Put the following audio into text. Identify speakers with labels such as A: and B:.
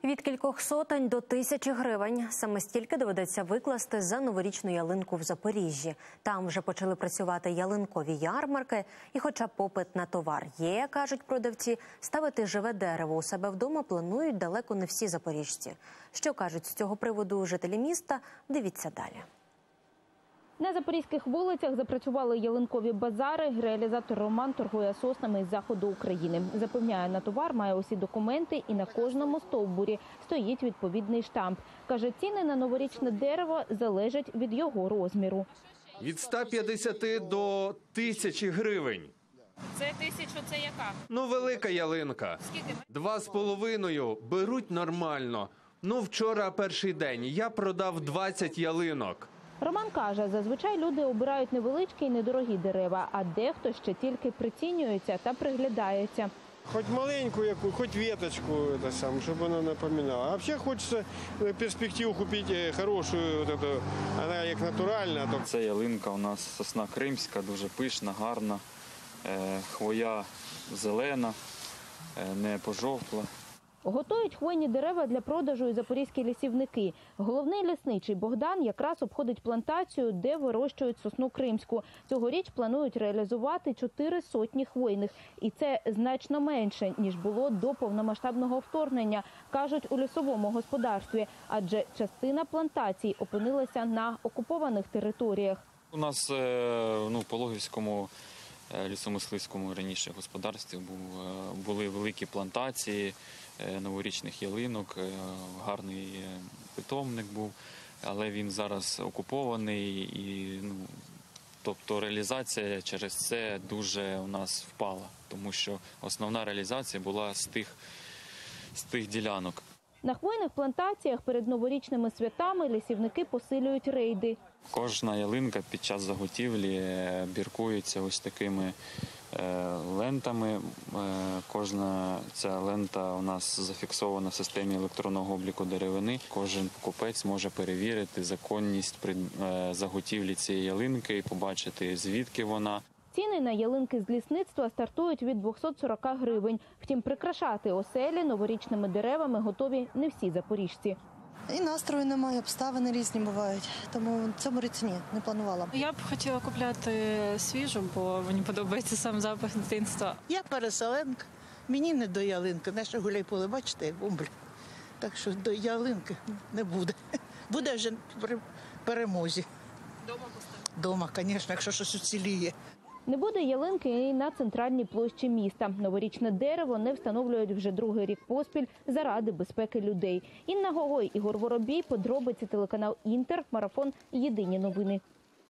A: Від кількох сотень до 1000 гривень. Саме стільки доведеться викласти за новорічну ялинку в Запоріжжі. Там вже почали працювати ялинкові ярмарки. І хоча попит на товар є, кажуть продавці, ставити живе дерево у себе вдома планують далеко не всі запоріжці. Що кажуть з цього приводу жителі міста, дивіться далі.
B: На запорізьких вулицях запрацювали ялинкові базари. Реалізатор Роман торгує соснами із заходу України. Запевняє, на товар має усі документи і на кожному стовбурі стоїть відповідний штамп. Каже, ціни на новорічне дерево залежать від його розміру.
C: Від 150 до 1000 гривень.
D: Це 1000, це яка?
C: Ну, велика ялинка.
D: Скільки?
C: 2,5 беруть нормально. Ну, вчора перший день. Я продав 20 ялинок.
B: Роман каже, зазвичай люди обирають невеличкі і недорогі дерева, а дехто ще тільки прицінюється та приглядається.
E: Хоч маленьку яку, хоч веточку, щоб вона напоминала. А взагалі хочеться перспективу купити хорошу, вона як натуральна.
F: Це ялинка у нас сосна кримська, дуже пишна, гарна, хвоя зелена, не пожовкла.
B: Готують хвойні дерева для продажу і запорізькі лісівники. Головний лісничий Богдан якраз обходить плантацію, де вирощують сосну кримську. Цьогоріч планують реалізувати 400 хвойних. І це значно менше, ніж було до повномасштабного вторгнення, кажуть у лісовому господарстві. Адже частина плантацій опинилася на окупованих територіях.
F: У нас в Пологівському лісомисливському раніше господарстві були великі плантації новорічних ялинок, гарний питомник був, але він зараз окупований і тобто реалізація через це дуже у нас впала, тому що основна реалізація була з тих ділянок.
B: На хвойних плантаціях перед новорічними святами лісівники посилюють рейди.
F: Кожна ялинка під час заготівлі біркується ось такими лентами. Кожна ця лента у нас зафіксована в системі електронного обліку деревини. Кожен покупець може перевірити законність заготівлі цієї ялинки і побачити, звідки вона.
B: Ціни на ялинки з лісництва стартують від 240 гривень. Втім, прикрашати оселі новорічними деревами готові не всі запоріжці.
G: І настрою немає, обставини різні бувають, тому в цьому році не планувала.
D: Я б хотіла купляти свіжу, бо мені подобається сам запах дитинства.
H: Я переселенка, мені не до ялинки, наше гуляйполе, бачите, як бомбль. Так що до ялинки не буде. Буде вже при перемозі.
D: Дома поставити?
H: Дома, звісно, якщо щось уціліє.
B: Не буде ялинки і на центральній площі міста. Новорічне дерево не встановлюють вже другий рік поспіль заради безпеки людей. Інна Гогой, Ігор Воробій, подробиці, телеканал Інтер, марафон «Єдині новини».